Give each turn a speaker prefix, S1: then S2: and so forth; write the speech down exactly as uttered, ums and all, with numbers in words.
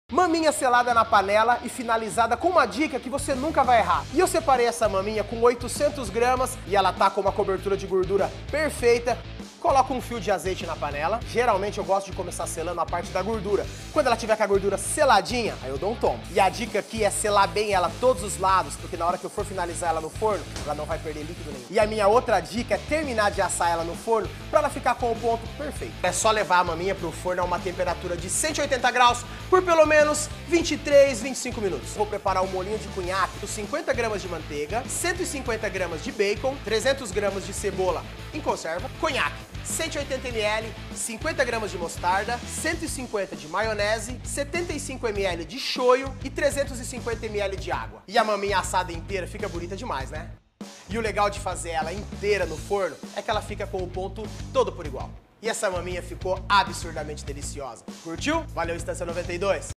S1: Maminha selada na panela e finalizada com uma dica que você nunca vai errar. E eu separei essa maminha com oitocentos gramas e ela tá com uma cobertura de gordura perfeita. Coloca um fio de azeite na panela. Geralmente eu gosto de começar selando a parte da gordura. Quando ela tiver com a gordura seladinha, aí eu dou um tom. E a dica aqui é selar bem ela todos os lados, porque na hora que eu for finalizar ela no forno, ela não vai perder líquido nenhum. E a minha outra dica é terminar de assar ela no forno pra ela ficar com o ponto perfeito. É só levar a maminha pro forno a uma temperatura de cento e oitenta graus por pelo menos vinte e três, vinte e cinco minutos. Vou preparar um molhinho de cunhaque com cinquenta gramas de manteiga, cento e cinquenta gramas de bacon, trezentos gramas de cebola em conserva, conhaque, cento e oitenta mililitros, cinquenta gramas de mostarda, cento e cinquenta de maionese, setenta e cinco mililitros de shoyu e trezentos e cinquenta mililitros de água. E a maminha assada inteira fica bonita demais, né? E o legal de fazer ela inteira no forno é que ela fica com o ponto todo por igual. E essa maminha ficou absurdamente deliciosa. Curtiu? Valeu, Estância noventa e dois!